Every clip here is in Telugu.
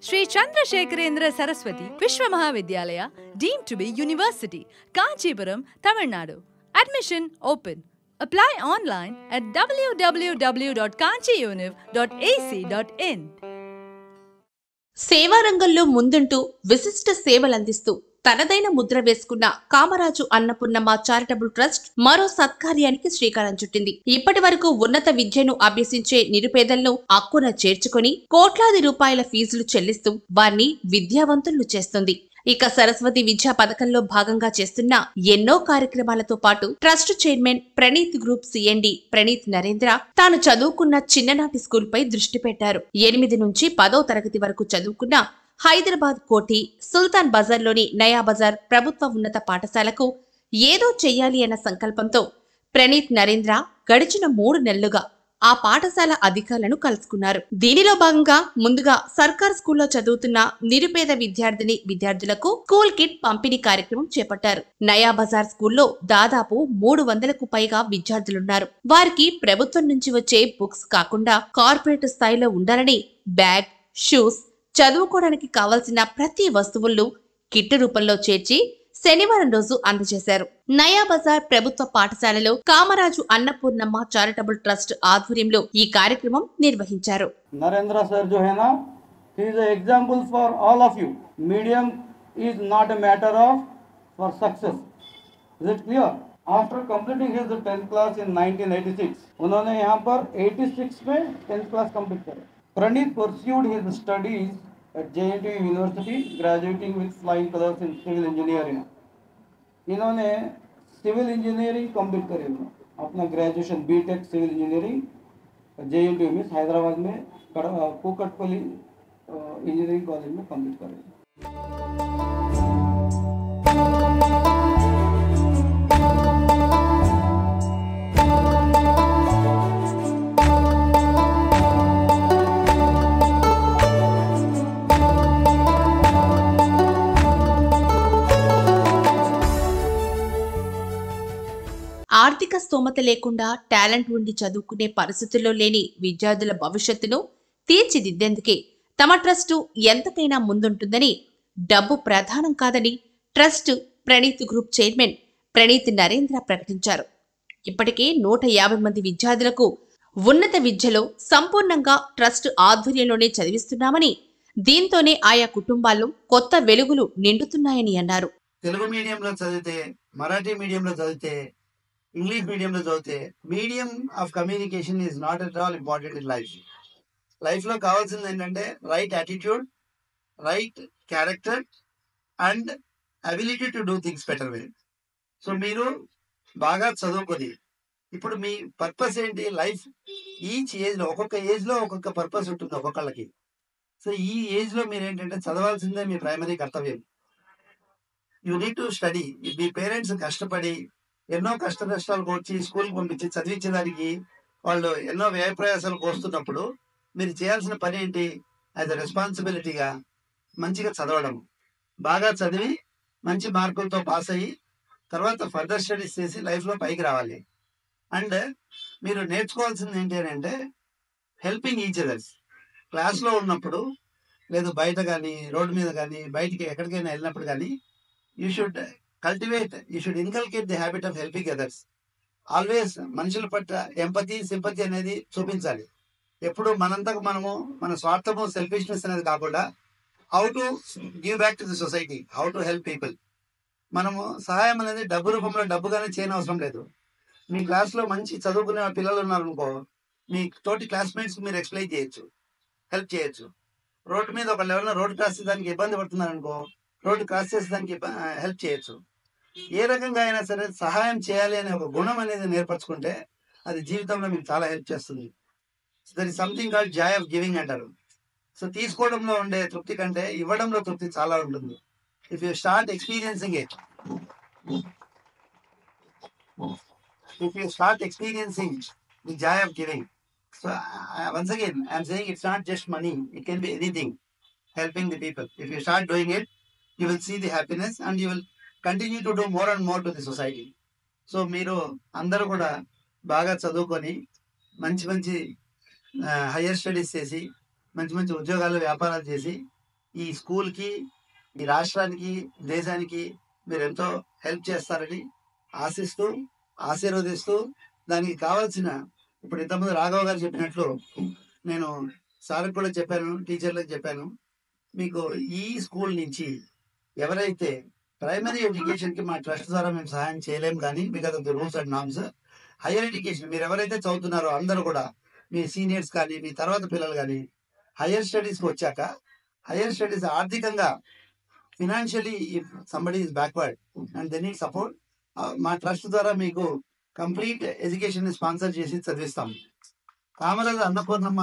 Sri Chandrasekharendra Saraswati Vishwa Mahavidyalaya, deemed to be University, Kanchipuram, Tamil Nadu. Admission open. Apply online at www.kanchiuniv.ac.in. సేవా రంగంలో ముందుంటూ విశిష్ట సేవలందిస్తూ తనదైన ముద్ర వేసుకున్న కామరాజు అన్నపూర్ణమ్మ చారిటబుల్ ట్రస్ట్ మరో సత్కార్యానికి శ్రీకారం చుట్టింది. ఇప్పటి వరకు ఉన్నత విద్యను అభ్యసించే నిరుపేదలను అక్కున చేర్చుకుని కోట్లాది రూపాయల ఫీజులు చెల్లిస్తూ వారిని విద్యావంతులను చేస్తుంది. ఇక సరస్వతి విద్యా పథకంలో భాగంగా చేస్తున్న ఎన్నో కార్యక్రమాలతో పాటు trust chairman Praneeth group CMD Praneeth Narendra తాను చదువుకున్న చిన్ననాటి స్కూల్ పై దృష్టి పెట్టారు. 8 నుంచి 10వ తరగతి వరకు చదువుకున్న హైదరాబాద్ కోటి సుల్తాన్ బజార్లోని నయా బజార్ ప్రభుత్వ ఉన్నత పాఠశాలకు ఏదో చెయ్యాలి అన్న సంకల్పంతో ప్రణీత్ నరేంద్ర గడిచిన 3 నెలలుగా ఆ పాఠశాల అధికారులను కలుసుకున్నారు. దీనిలో భాగంగా ముందుగా సర్కార్ స్కూల్లో చదువుతున్న నిరుపేద విద్యార్థులకు స్కూల్ కిట్ పంపిణీ కార్యక్రమం చేపట్టారు. నయా బజార్ స్కూల్లో దాదాపు 300కు పైగా విద్యార్థులున్నారు. వారికి ప్రభుత్వం నుంచి వచ్చే బుక్స్ కాకుండా కార్పొరేట్ స్థాయిలో ఉండాలని బ్యాగ్, షూస్, చదువుకోవడానికి కావలసిన ప్రతి వస్తువులను కిట్ రూపంలో చేర్చి శనివారం రోజు అందజేశారు. నయా బజార్ ప్రభుత్వ పాఠశాలలో కామరాజు అన్నపూర్ణమ్మ చారిటబుల్ ట్రస్ట్ ఆధ్వర్యంలో ఈ కార్యక్రమం నిర్వహించారు. నరేంద్ర సార్ जो है ना, he is an example for all of you. Medium is not a matter of for success. Is it clear? After completing his 10th class in 1986, उन्होंने यहाँ पर 86 में 10th class complete करा. Pranit pursued his studies at JNTU University, graduating with flying colors in civil engineering. इन्होंने सिविल इंजीनियरिंग कंप्लीट करी, अपना graduation BTech civil engineering JNTU में हैदराबाद में कोकटपल्ली इंजीनियरिंग कॉलेज में कंप्लीट करी. ఆర్థిక స్తోమత లేకుండా టాలెంట్ ఉండి చదువుకునే పరిస్థితుల్లో లేని విద్యార్థుల భవిష్యత్తును తీర్చిదిద్దేందుకే తమ ట్రస్టు ఎంతకైనా ముందుంటుందని, డబ్బు ప్రధానం కాదని trust Praneeth group chairman Praneeth Narendra ప్రకటించారు. ఇప్పటికే 150 మంది విద్యార్థులకు ఉన్నత విద్యలో సంపూర్ణంగా ట్రస్ట్ ఆధ్వర్యంలోనే చదివిస్తున్నామని, దీంతోనే ఆయా కుటుంబాల్లో కొత్త వెలుగులు నిండుతున్నాయని అన్నారు. తెలుగు మీడియంలో చదివితే, మరాఠీ మీడియంలో చదివితే, ఇంగ్లీష్ మీడియంలో చదివితే, medium of communication is not at all important in life. లైఫ్లో కావాల్సింది ఏంటంటే right attitude, right character and ability to do things better way. So మీరు బాగా చదువుకొని ఇప్పుడు మీ పర్పస్ ఏంటి? లైఫ్ ఈచ్ ఏజ్లో ఒక్కొక్క ఏజ్లో ఒక్కొక్క పర్పస్ ఉంటుంది ఒక్కొక్కళ్ళకి. సో ఈ ఏజ్లో మీరు ఏంటంటే చదవాల్సిందే మీ ప్రైమరీ కర్తవ్యం. You need to study. మీ పేరెంట్స్ కష్టపడి ఎన్నో కష్టాలు కోర్చి స్కూల్కి పంపించి చదివించడానికి వాళ్ళు ఎన్నో వ్యయ ప్రయాసాలు కోస్తున్నప్పుడు మీరు చేయాల్సిన పని ఏంటి? యాజ్ అ రెస్పాన్సిబిలిటీగా మంచిగా చదవడం, బాగా చదివి మంచి మార్కులతో పాస్ అయ్యి తర్వాత ఫర్దర్ స్టడీస్ చేసి లైఫ్లో పైకి రావాలి. అండ్ మీరు నేర్చుకోవాల్సింది ఏంటి అని అంటే హెల్పింగ్ ఈచ్ అదర్స్. క్లాస్లో ఉన్నప్పుడు లేదు బయట కానీ రోడ్డు మీద కానీ బయటికి ఎక్కడికైనా వెళ్ళినప్పుడు కానీ you should inculcate the habit of helping others. Always మనుషుల పట్ల ఎంపతి, సింపతి అనేది చూపించాలి. ఎప్పుడు మనంతకు మనము మన స్వార్థము, సెల్ఫిష్నెస్ అనేది కాకుండా how to give back to the society, how to help people. మనము సహాయం అనేది డబ్బు రూపంలో డబ్బుగానే చేయనవసరం లేదు. మీ క్లాస్లో మంచి చదువుకునే పిల్లలు ఉన్నారనుకో, మీ తోటి క్లాస్మేట్స్కి మీరు ఎక్స్ప్లెయిన్ చేయొచ్చు, హెల్ప్ చేయొచ్చు. రోడ్డు మీద ఒకళ్ళు ఎవరైనా రోడ్డు క్రాస్ చేయడానికి ఇబ్బంది పడుతున్నారనుకో, రోడ్డు క్రాస్ చేసేదానికి హెల్ప్ చేయొచ్చు. ఏ రకంగా అయినా సరే సహాయం చేయాలి అనే ఒక గుణం అనేది నేర్పరచుకుంటే అది జీవితంలో మీకు చాలా హెల్ప్ చేస్తుంది. There is something called joy of giving అంటారు. సో తీసుకోవడంలో ఉండే తృప్తి కంటే ఇవ్వడంలో తృప్తి చాలా ఉంటుంది. If you start experiencing it, the joy of giving. So once again I'm saying it's not just money, it can be anything helping the people. If you start doing it, you will see the happiness and you will continue to do more and more to the society. So మీరు అందరూ కూడా బాగా చదువుకొని మంచి మంచి హయ్యర్ స్టడీస్ చేసి మంచి మంచి ఉద్యోగాలు, వ్యాపారాలు చేసి ఈ స్కూల్కి, ఈ రాష్ట్రానికి, దేశానికి మీరు ఎంతో హెల్ప్ చేస్తారని ఆశిస్తూ, ఆశీర్వదిస్తూ, దానికి కావాల్సిన ఇప్పుడు ఇంతకుముందు రాఘవ్ గారు చెప్పినట్లు నేను సార్కి కూడా చెప్పాను, టీచర్లకు చెప్పాను, మీకు ఈ స్కూల్ నుంచి ఎవరైతే ప్రైమరీ ఎడ్యుకేషన్కి మా ట్రస్ట్ ద్వారా మేము సహాయం చేయలేము, కానీ because of the rules and norms, higher education మీరు ఎవరైతే చదువుతున్నారో అందరూ కూడా మీ సీనియర్స్ కానీ మీ తర్వాత పిల్లలు కానీ హైయర్ స్టడీస్కి వచ్చాక, హైయర్ స్టడీస్ ఆర్థికంగా financially if somebody is backward and they need support, మా ట్రస్ట్ ద్వారా మీకు కంప్లీట్ ఎడ్యుకేషన్ స్పాన్సర్ చేసి చదివిస్తాం. కామరాజు అన్నపూర్ణమ్మ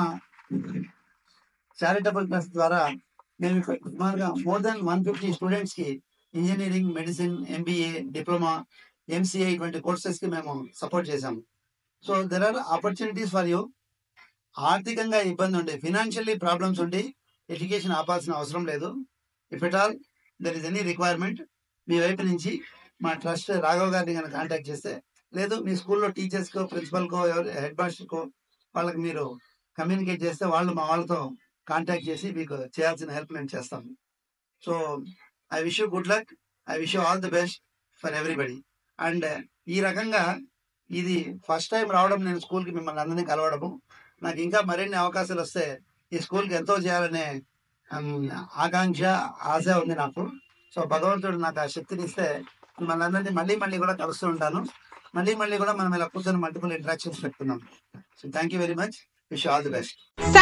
చారిటబుల్ ట్రస్ట్ ద్వారా మేము సుమారుగా మోర్ దెన్ 150 స్టూడెంట్స్కి engineering, medicine, MBA, diploma, MCA ఇటువంటి కోర్సెస్కి మేము సపోర్ట్ చేశాము. So there are opportunities for you. ఆర్థికంగా ఇబ్బంది ఉండి, ఫినాన్షియల్లీ ప్రాబ్లమ్స్ ఉండి ఎడ్యుకేషన్ ఆపాల్సిన అవసరం లేదు. If at all there is any requirement మీ వైపు నుంచి మా ట్రస్ట్ రాఘవ్ గారిని కనుక కాంటాక్ట్ చేస్తే, లేదు మీ స్కూల్లో టీచర్స్కో, ప్రిన్సిపల్కో, హెడ్ మాస్టర్కో వాళ్ళకి మీరు కమ్యూనికేట్ చేస్తే వాళ్ళు మా వాళ్ళతో కాంటాక్ట్ చేసి మీకు చేయాల్సిన హెల్ప్ మేము చేస్తాము. So I wish you good luck, I wish you all the best for everybody. And ఈ రకంగా ఇది ఫస్ట్ టైం రావడం నేను స్కూల్కి, మిమ్మల్ని అందరినీ కలవడము. నాకు ఇంకా మరిన్ని అవకాశాలు వస్తే ఈ స్కూల్కి ఎంతో చేయాలనే ఆకాంక్ష, ఆశ ఉంది నాకు. సో భగవంతుడు నాకు ఆ శక్తిని ఇస్తే మిమ్మల్ని అందరినీ మళ్ళీ కూడా కలుస్తూ ఉంటాను. మళ్ళీ కూడా మనం ఇలా కూర్చొని మల్టిపుల్ ఇంటరాక్షన్స్ పెట్టుకున్నాం. So thank you very much. Wish all the best.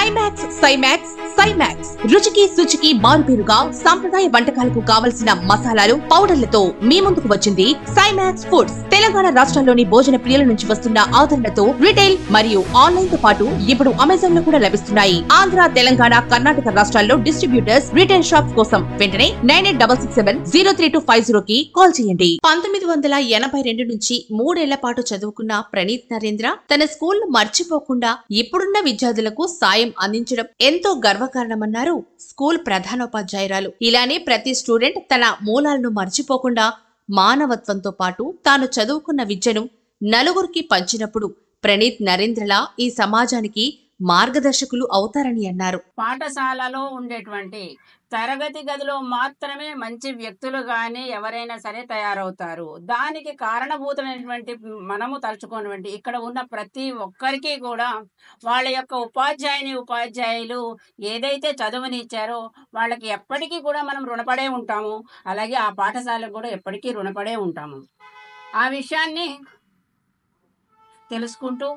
సైమాక్స్ రుచికి శుచికి మారుపేరుగా సాంప్రదాయ వంటకాలకు కావలసిన మసాలాలు, పౌడర్లతో మీ ముందుకు వచ్చింది సైమాక్స్ ఫుడ్స్. తెలంగాణ రాష్ట్రంలోని భోజన ప్రియుల నుంచి వస్తున్న ఆదరణతో రిటైల్ మరియు ఆన్లైన్ తో పాటు ఇప్పుడు అమెజాన్ లో కూడా లభిస్తున్నాయి. ఆంధ్ర, తెలంగాణ, కర్ణాటక రాష్ట్రాల్లో డిస్ట్రిబ్యూటర్స్, రిటైల్ షాప్స్ కోసం వెంటనే 9866703250 కి కాల్ చేయండి. 1982 నుంచి 3 ఏళ్ల పాటు చదువుకున్న ప్రణీత్ నరేంద్ర తన స్కూల్ మర్చిపోకుండా ఇప్పుడున్న విద్యార్థులకు సాయం అందించడం ఎంతో గర్వకారణమన్నారు స్కూల్ ప్రధానోపాధ్యాయురాలు. ఇలానే ప్రతి స్టూడెంట్ తన మూలాలను మర్చిపోకుండా మానవత్వంతో పాటు తాను చదువుకున్న విద్యను నలుగురికి పంచినప్పుడు ప్రణీత్ నరేంద్రలా ఈ సమాజానికి మార్గదర్శకులు అవుతారని అన్నారు. పాఠశాలలో ఉండేటువంటి తరగతి గదిలో మాత్రమే మంచి వ్యక్తులు కానీ ఎవరైనా సరే తయారవుతారు. దానికి కారణభూతమైనటువంటి మనము తలుచుకున్నటువంటి ఇక్కడ ఉన్న ప్రతి ఒక్కరికి కూడా వాళ్ళ యొక్క ఉపాధ్యాయులు ఏదైతే చదువునిచ్చారో వాళ్ళకి ఎప్పటికీ కూడా మనం రుణపడే ఉంటాము. అలాగే ఆ పాఠశాలకు కూడా ఎప్పటికీ రుణపడే ఉంటాము. ఆ విషయాన్ని తెలుసుకుంటూ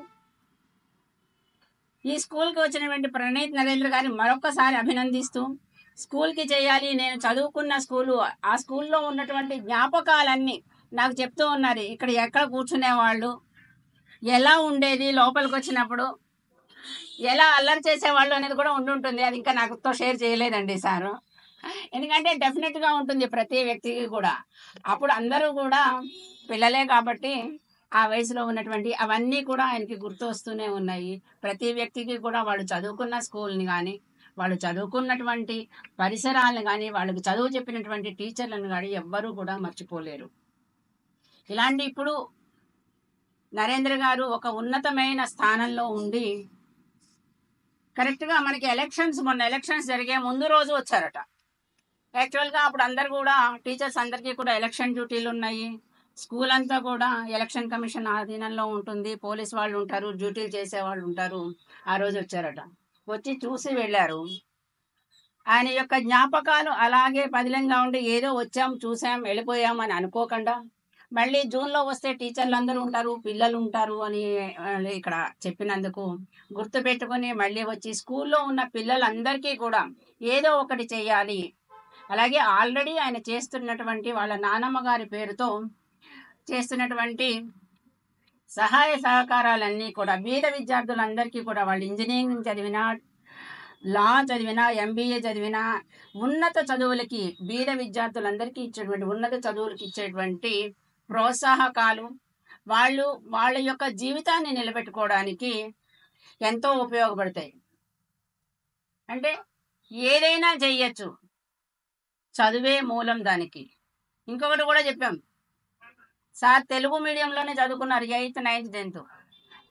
ఈ స్కూల్కి వచ్చినటువంటి ప్రణీత్ నరేంద్ర గారిని మరొకసారి అభినందిస్తూ, స్కూల్కి చేయాలి, నేను చదువుకున్న స్కూలు, ఆ స్కూల్లో ఉన్నటువంటి జ్ఞాపకాలన్నీ నాకు చెప్తూ ఉన్నారు. ఇక్కడ ఎక్కడ కూర్చునేవాళ్ళు, ఎలా ఉండేది, లోపలికి వచ్చినప్పుడు ఎలా అల్లరి చేసేవాళ్ళు అనేది కూడా ఉండుంటుంది. అది ఇంకా నాకుతో షేర్ చేయలేదండి సారు. ఎందుకంటే డెఫినెట్గా ఉంటుంది ప్రతి వ్యక్తికి కూడా. అప్పుడు అందరూ కూడా పిల్లలే కాబట్టి ఆ వయసులో ఉన్నటువంటి అవన్నీ కూడా ఆయనకి గుర్తు వస్తూనే ఉన్నాయి. ప్రతి వ్యక్తికి కూడా వాళ్ళు చదువుకున్న స్కూల్ని కానీ, వాళ్ళు చదువుకున్నటువంటి పరిసరాలను కానీ, వాళ్ళకి చదువు చెప్పినటువంటి టీచర్లను కానీ ఎవ్వరూ కూడా మర్చిపోలేరు. ఇలాంటి ఇప్పుడు నరేంద్ర గారు ఒక ఉన్నతమైన స్థానంలో ఉండి కరెక్ట్గా మనకి మొన్న ఎలక్షన్స్ జరిగే ముందు రోజు వచ్చారట. యాక్చువల్గా అప్పుడు అందరు కూడా టీచర్స్ అందరికీ కూడా ఎలక్షన్ డ్యూటీలు ఉన్నాయి. స్కూల్ అంతా కూడా ఎలక్షన్ కమిషన్ ఆధీనంలో ఉంటుంది. పోలీస్ వాళ్ళు ఉంటారు, డ్యూటీలు చేసేవాళ్ళు ఉంటారు. ఆ రోజు వచ్చారట. వచ్చి చూసి వెళ్ళారు. ఆయన యొక్క జ్ఞాపకాలు అలాగే పదిలంగా ఉండి ఏదో వచ్చాం, చూసాం, వెళ్ళిపోయాం అని అనుకోకుండా మళ్ళీ జూన్లో వస్తే టీచర్లు అందరూ ఉంటారు, పిల్లలు ఉంటారు అని ఇక్కడ చెప్పినందుకు గుర్తుపెట్టుకొని మళ్ళీ వచ్చి స్కూల్లో ఉన్న పిల్లలందరికీ కూడా ఏదో ఒకటి చేయాలి. అలాగే ఆల్రెడీ ఆయన చేస్తున్నటువంటి వాళ్ళ నానమ్మ గారి పేరుతో చేస్తున్నటువంటి సహాయ సహకారాలన్నీ కూడా బీద విద్యార్థులందరికీ కూడా వాళ్ళు ఇంజనీరింగ్ చదివినా, లా చదివినా, MBA చదివినా, ఉన్నత చదువులకి బీద విద్యార్థులందరికీ ఇచ్చేటువంటి ఉన్నత చదువులకి ఇచ్చేటువంటి ప్రోత్సాహకాలు వాళ్ళ యొక్క జీవితాన్ని నిలబెట్టుకోవడానికి ఎంతో ఉపయోగపడతాయి. అంటే ఏదైనా చెయ్యొచ్చు, చదువే మూలం దానికి. ఇంకొకటి కూడా చెప్పాం సార్, తెలుగు మీడియంలోనే చదువుకున్నారు 8th, 9th, 10th.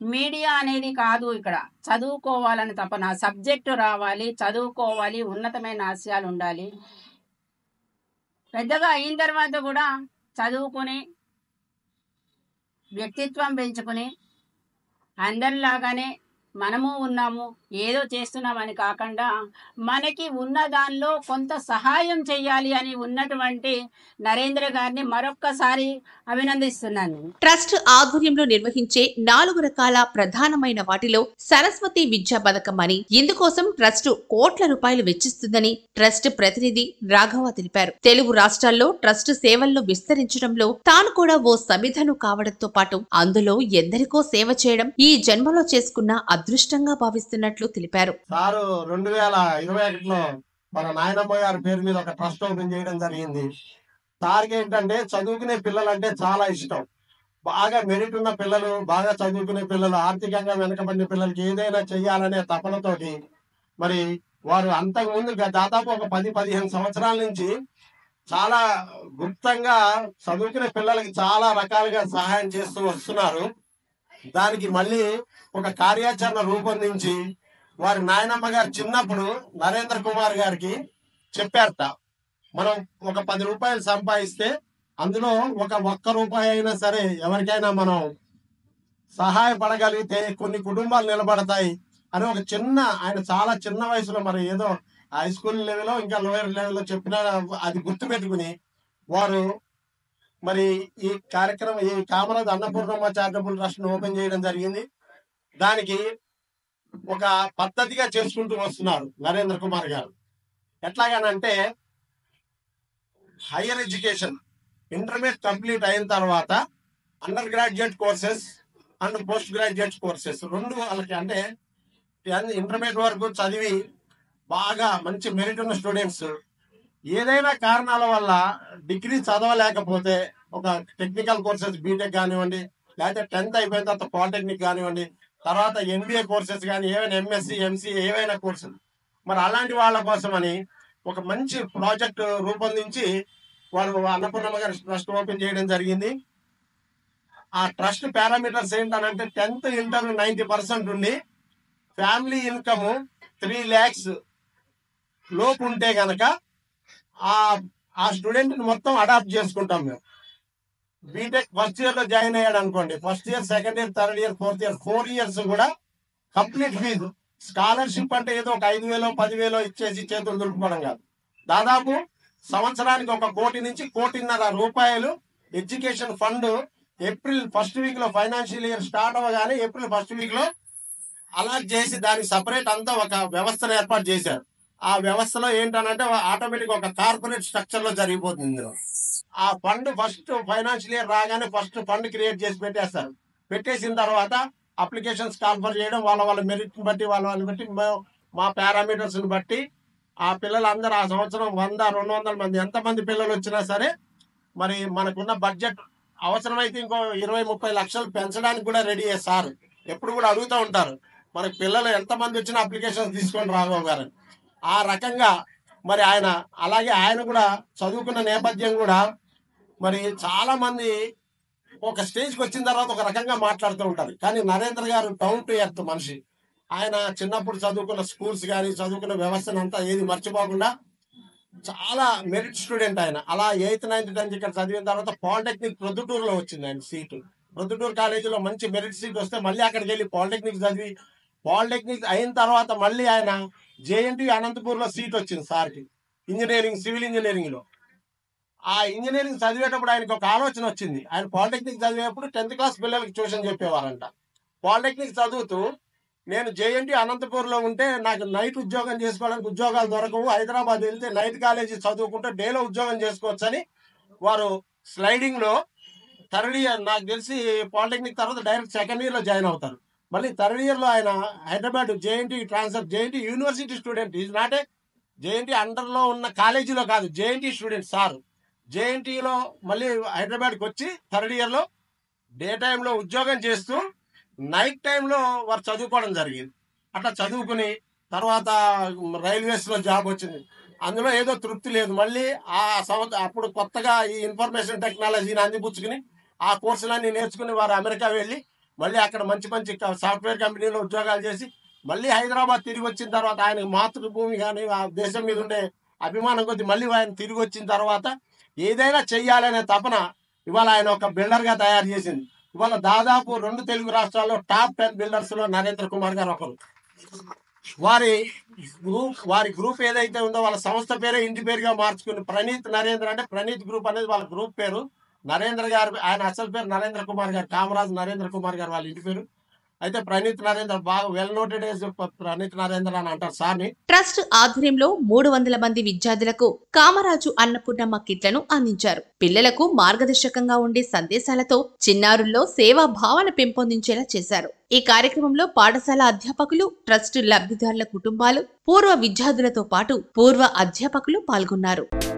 మీడియా అనేది కాదు, ఇక్కడ చదువుకోవాలని తపన, సబ్జెక్టు రావాలి, చదువుకోవాలి, ఉన్నతమైన ఆశయాలు ఉండాలి. పెద్దగా అయిన తర్వాత కూడా చదువుకుని వ్యక్తిత్వం పెంచుకుని అందరిలాగానే మనము ఉన్నాము, ఏదో చేస్తున్నామని కాకుండా మనకి ఉన్న దానిలో కొంత సహాయం చేయాలి అని ఉన్నటువంటి నరేంద్ర గారిని మరొక్కసారి అభినందిస్తున్నాను. ట్రస్ట్ ఆధ్వర్యంలో నిర్వహించే 4 రకాల ప్రధానమైన వాటిలో సరస్వతి విద్యా పథకం అని, ఇందుకోసం ట్రస్ట్ కోట్ల రూపాయలు వెచ్చిస్తుందని ట్రస్ట్ ప్రతినిధి రాఘవ తెలిపారు. తెలుగు రాష్ట్రాల్లో ట్రస్ట్ సేవలను విస్తరించడంలో తాను కూడా ఓ సమిధను కావడంతో పాటు అందులో ఎందరికో సేవ చేయడం ఈ జన్మలో చేసుకున్న అదృష్టంగా భావిస్తున్నట్లు తెలిపారు. సారు 2021లో మన నాయనమ్మ గారి పేరు మీద ఒక ట్రస్ట్ ఓపెన్ చేయడం జరిగింది. సార్కి ఏంటంటే చదువుకునే పిల్లలు అంటే చాలా ఇష్టం. బాగా మెరిట్ ఉన్న పిల్లలు, బాగా చదువుకునే పిల్లలు, ఆర్థికంగా వెనకబడిన పిల్లలకి ఏదైనా చెయ్యాలనే తపనతోటి మరి వారు అంతకుముందు దాదాపు ఒక 10-15 సంవత్సరాల నుంచి చాలా గుప్తంగా చదువుకునే పిల్లలకి చాలా రకాలుగా సహాయం చేస్తూ వస్తున్నారు. దానికి మళ్ళీ ఒక కార్యాచరణ రూపొందించి వారి నాయనమ్మ గారు చిన్నప్పుడు నరేంద్ర కుమార్ గారికి చెప్పారట, మనం ఒక 10 రూపాయలు సంపాదిస్తే అందులో ఒక్క రూపాయి అయినా సరే ఎవరికైనా మనం సహాయపడగలిగితే కొన్ని కుటుంబాలు నిలబడతాయి అని ఒక చిన్న, ఆయన చాలా చిన్న వయసులో మరి ఏదో హై స్కూల్ లెవెల్లో ఇంకా లోయర్ లెవెల్లో చెప్పిన అది గుర్తుపెట్టుకుని వారు మరి ఈ కార్యక్రమం, ఈ Kamaraj Annapurnamma charitable trust open చేయడం జరిగింది. దానికి ఒక పద్ధతిగా చేసుకుంటూ వస్తున్నారు నరేంద్ర కుమార్ గారు. ఎట్లాగానంటే హైయర్ ఎడ్యుకేషన్ ఇంటర్మీడియట్ కంప్లీట్ అయిన తర్వాత undergraduate courses and postgraduate courses రెండు వాళ్ళకి, అంటే ఇంటర్మీడియట్ వరకు చదివి బాగా మంచి మెరిట్ ఉన్న స్టూడెంట్స్ ఏదైనా కారణాల వల్ల డిగ్రీ చదవలేకపోతే ఒక టెక్నికల్ కోర్సెస్ బీటెక్ కానివ్వండి, లేకపోతే 10th అయిపోయిన తర్వాత పాలిటెక్నిక్ కానివ్వండి, తర్వాత MBA కోర్సెస్ కానీ, ఏవైనా MSc MCA ఏవైనా కోర్సులు, మరి అలాంటి వాళ్ళ కోసమని ఒక మంచి ప్రాజెక్ట్ రూపొందించి వాళ్ళు అన్నపూర్ణమ్మ గారి ట్రస్ట్ ఓపెన్ చేయడం జరిగింది. ఆ ట్రస్ట్ పారామీటర్స్ ఏంటనంటే 10th ఇంటర్ 90% ఉండి ఫ్యామిలీ ఇన్కమ్ 3 lakhs లోపు ఉంటే గనక ఆ స్టూడెంట్ ని మొత్తం అడాప్ట్ చేసుకుంటాం మేము. బీటెక్ ఫస్ట్ ఇయర్ లో జాయిన్ అయ్యాడు అనుకోండి, first year, second year, third year, fourth year 4 years కూడా కంప్లీట్ ఫీజు. స్కాలర్షిప్ అంటే ఏదో ఒక 5,000 10,000 ఇచ్చేసి చేతులు దులుపుకోవడం కాదు. దాదాపు సంవత్సరానికి 1 కోటి నుంచి 1.5 కోటి రూపాయలు education fund April first week లో, ఫైనాన్షియల్ ఇయర్ స్టార్ట్ అవ్వగానే ఏప్రిల్ ఫస్ట్ వీక్ లో అలాట్ చేసి దానికి సపరేట్ అంతా ఒక వ్యవస్థను ఏర్పాటు చేశారు. ఆ వ్యవస్థలో ఏంటనంటే ఆటోమేటిక్ ఒక కార్పొరేట్ స్ట్రక్చర్ లో జరిగిపోతుంది. ఆ ఫండ్ ఫస్ట్ ఫైనాన్షియల్ ఇయర్ రాగానే ఫస్ట్ ఫండ్ క్రియేట్ చేసి పెట్టేస్తారు. పెట్టేసిన తర్వాత అప్లికేషన్స్ కాల్ఫర్ చేయడం, వాళ్ళ మెరిట్ బట్టి వాళ్ళని బట్టి మా పారామీటర్స్ ని బట్టి ఆ పిల్లలందరూ ఆ సంవత్సరం 100-200 మంది ఎంతమంది పిల్లలు వచ్చినా సరే మరి మనకున్న బడ్జెట్ అవసరమైతే ఇంకో 20-30 లక్షలు పెంచడానికి కూడా రెడీ చేస్తారు. ఎప్పుడు కూడా అడుగుతూ ఉంటారు, మనకి పిల్లలు ఎంతమంది వచ్చినా అప్లికేషన్స్ తీసుకొని రాఘవ్ గారు. ఆ రకంగా మరి ఆయన, అలాగే ఆయన కూడా చదువుకున్న నేపథ్యం కూడా మరి చాలా మంది ఒక స్టేజ్కి వచ్చిన తర్వాత ఒక రకంగా మాట్లాడుతూ ఉంటారు. కానీ నరేంద్ర గారు డౌన్ టు ఎర్త్ మనిషి. ఆయన చిన్నప్పుడు చదువుకున్న స్కూల్స్ కానీ చదువుకున్న వ్యవస్థను అంతా ఏది మర్చిపోకుండా చాలా మెరిట్ స్టూడెంట్ ఆయన. అలా 8th 9th 10th ఇక్కడ చదివిన తర్వాత పాలిటెక్నిక్ ప్రొద్దుటూరులో వచ్చింది ఆయన సీటు. ప్రొద్దుటూరు కాలేజీలో మంచి మెరిట్ సీట్ వస్తే మళ్ళీ అక్కడికి వెళ్ళి పాలిటెక్నిక్ చదివి, పాలిటెక్నిక్ అయిన తర్వాత మళ్ళీ ఆయన JNT అనంతపూర్లో సీట్ వచ్చింది సార్కి, ఇంజనీరింగ్, సివిల్ ఇంజనీరింగ్ లో. ఆ ఇంజనీరింగ్ చదివేటప్పుడు ఆయనకు ఒక ఆలోచన వచ్చింది. ఆయన పాలిటెక్నిక్ చదివేటప్పుడు 10th క్లాస్ పిల్లలకి ట్యూషన్ చెప్పేవారంట. పాలిటెక్నిక్ చదువుతూ నేను JNT అనంతపూర్లో ఉంటే నాకు నైట్ ఉద్యోగం చేసుకోవడానికి ఉద్యోగాలు దొరకవు, హైదరాబాద్ వెళ్తే నైట్ కాలేజీ చదువుకుంటే డేలో ఉద్యోగం చేసుకోవచ్చు అని వారు స్లైడింగ్ లో 3rd ఇయర్, నాకు తెలిసి పాలిటెక్నిక్ తర్వాత డైరెక్ట్ 2nd ఇయర్ లో జాయిన్ అవుతారు. మళ్ళీ 3rd ఇయర్ లో ఆయన Hyderabad JNT transfer, JNT university student, is not a JNT under లో ఉన్న కాలేజీలో కాదు, JNT స్టూడెంట్ సార్. JNTలో మళ్ళీ హైదరాబాద్కి వచ్చి 3rd ఇయర్ లో డే టైంలో ఉద్యోగం చేస్తూ నైట్ టైంలో వారు చదువుకోవడం జరిగింది. అట్లా చదువుకుని తర్వాత రైల్వేస్ లో జాబ్ వచ్చింది. అందులో ఏదో తృప్తి లేదు. మళ్ళీ ఆ సంవత్సరం అప్పుడు కొత్తగా ఈ ఇన్ఫర్మేషన్ టెక్నాలజీని అందిపుచ్చుకుని ఆ కోర్సులన్నీ నేర్చుకుని వారు అమెరికా వెళ్ళి మళ్ళీ అక్కడ మంచి మంచి సాఫ్ట్వేర్ కంపెనీలో ఉద్యోగాలు చేసి మళ్ళీ హైదరాబాద్ తిరిగి వచ్చిన తర్వాత ఆయన మాతృభూమి కానీ ఆ దేశం మీద ఉండే అభిమానం కొద్ది మళ్ళీ ఆయన తిరిగి వచ్చిన తర్వాత ఏదైనా చెయ్యాలనే తపన ఇవాళ ఆయన ఒక బిల్డర్గా తయారు చేసింది. ఇవాళ దాదాపు 2 తెలుగు రాష్ట్రాల్లో టాప్ 10 బిల్డర్స్లో నరేంద్ర కుమార్ గారు ఒకరు. వారి గ్రూప్ ఏదైతే ఉందో వాళ్ళ సంస్థ పేరే ఇంటి పేరుగా మార్చుకుని ప్రణీత్ నరేంద్ర, అంటే ప్రణీత్ గ్రూప్ అనేది వాళ్ళ గ్రూప్ పేరు. నరేంద్ర గారు ఆయన అసలు పేరు నరేంద్ర కుమార్ గారు, కామరాజ్ నరేంద్ర కుమార్ గారు వాళ్ళ ఇంటి పేరు. అయితే ప్రణీత్ నరేంద్ర బాగా వెల్ నోటెడ్ ప్రణీత్ నరేంద్ర అని అంటారు సార్ని. ట్రస్ట్ ఆధ్వర్యంలో 300 మంది విద్యార్థులకు కామరాజు అన్నపూర్ణమ్మ కిట్లను అందించారు. పిల్లలకు మార్గదర్శకంగా ఉండే సందేశాలతో చిన్నారుల్లో సేవా భావన పెంపొందించేలా చేశారు. ఈ కార్యక్రమంలో పాఠశాల అధ్యాపకులు, ట్రస్ట్ లబ్ధిదారుల కుటుంబాలు, పూర్వ విద్యార్థులతో పాటు పూర్వ అధ్యాపకులు పాల్గొన్నారు.